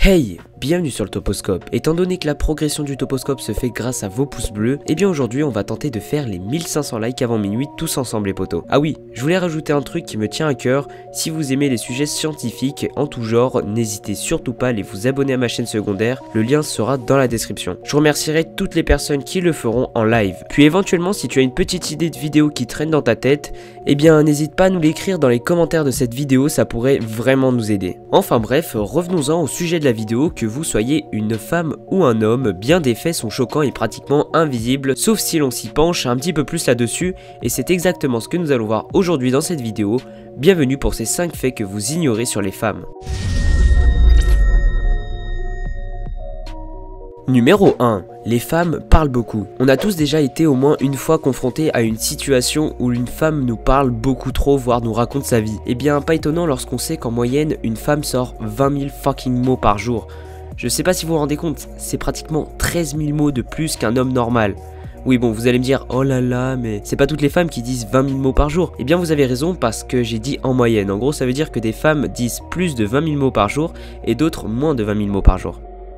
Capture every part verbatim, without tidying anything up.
Hey, bienvenue sur le Toposcope. Étant donné que la progression du Toposcope se fait grâce à vos pouces bleus, et eh bien aujourd'hui on va tenter de faire les mille cinq cents likes avant minuit tous ensemble les potos. Ah oui, je voulais rajouter un truc qui me tient à cœur, si vous aimez les sujets scientifiques en tout genre, n'hésitez surtout pas à aller vous abonner à ma chaîne secondaire, le lien sera dans la description. Je remercierai toutes les personnes qui le feront en live. Puis éventuellement si tu as une petite idée de vidéo qui traîne dans ta tête, eh bien n'hésite pas à nous l'écrire dans les commentaires de cette vidéo, ça pourrait vraiment nous aider. Enfin bref, revenons-en au sujet de la vidéo, que vous soyez une femme ou un homme, bien des faits sont choquants et pratiquement invisibles, sauf si l'on s'y penche un petit peu plus là-dessus, et c'est exactement ce que nous allons voir aujourd'hui dans cette vidéo. Bienvenue pour ces cinq faits que vous ignorez sur les femmes. Numéro un. Les femmes parlent beaucoup. On a tous déjà été au moins une fois confrontés à une situation où une femme nous parle beaucoup trop, voire nous raconte sa vie. Et bien pas étonnant lorsqu'on sait qu'en moyenne, une femme sort vingt mille fucking mots par jour. Je sais pas si vous vous rendez compte, c'est pratiquement treize mille mots de plus qu'un homme normal. Oui bon, vous allez me dire, oh là là, mais c'est pas toutes les femmes qui disent vingt mille mots par jour. Eh bien vous avez raison parce que j'ai dit en moyenne. En gros ça veut dire que des femmes disent plus de vingt mille mots par jour et d'autres moins de vingt mille mots par jour.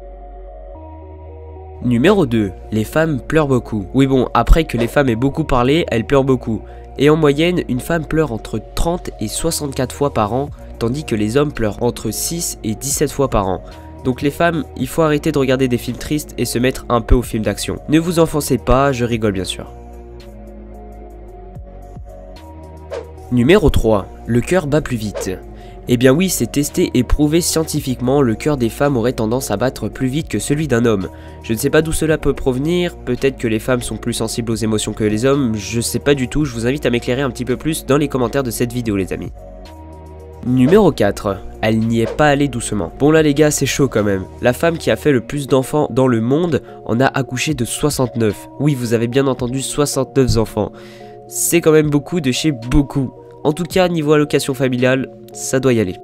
Numéro deux. Les femmes pleurent beaucoup. Oui bon, après que les femmes aient beaucoup parlé, elles pleurent beaucoup. Et en moyenne, une femme pleure entre trente et soixante-quatre fois par an, tandis que les hommes pleurent entre six et dix-sept fois par an. Donc les femmes, il faut arrêter de regarder des films tristes et se mettre un peu aux films d'action. Ne vous enfoncez pas, je rigole bien sûr. Numéro trois. Le cœur bat plus vite. Eh bien oui, c'est testé et prouvé scientifiquement, le cœur des femmes aurait tendance à battre plus vite que celui d'un homme. Je ne sais pas d'où cela peut provenir, peut-être que les femmes sont plus sensibles aux émotions que les hommes, je sais pas du tout, je vous invite à m'éclairer un petit peu plus dans les commentaires de cette vidéo les amis. Numéro quatre. Elle n'y est pas allée doucement. Bon là les gars, c'est chaud quand même. La femme qui a fait le plus d'enfants dans le monde en a accouché de soixante-neuf. Oui, vous avez bien entendu, soixante-neuf enfants. C'est quand même beaucoup de chez beaucoup. En tout cas, niveau allocation familiale, ça doit y aller.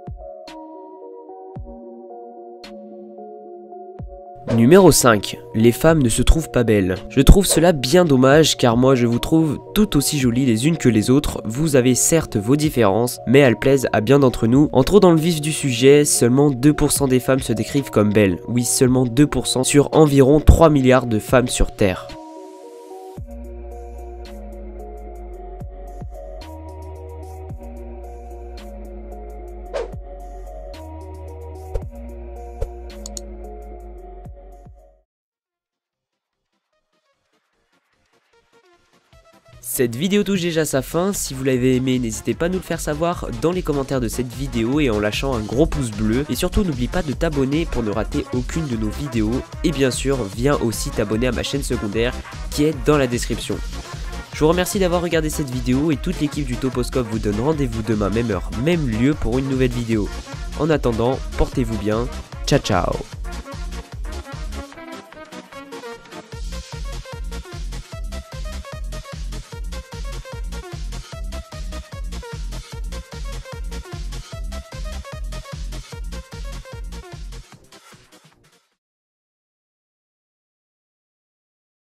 Numéro cinq. Les femmes ne se trouvent pas belles. Je trouve cela bien dommage car moi je vous trouve tout aussi jolies les unes que les autres. Vous avez certes vos différences, mais elles plaisent à bien d'entre nous. Entrons dans le vif du sujet, seulement deux pour cent des femmes se décrivent comme belles. Oui, seulement deux pour cent sur environ trois milliards de femmes sur Terre. Cette vidéo touche déjà sa fin, si vous l'avez aimé n'hésitez pas à nous le faire savoir dans les commentaires de cette vidéo et en lâchant un gros pouce bleu. Et surtout n'oublie pas de t'abonner pour ne rater aucune de nos vidéos. Et bien sûr viens aussi t'abonner à ma chaîne secondaire qui est dans la description. Je vous remercie d'avoir regardé cette vidéo et toute l'équipe du Toposcope vous donne rendez-vous demain même heure, même lieu pour une nouvelle vidéo. En attendant, portez-vous bien, ciao ciao.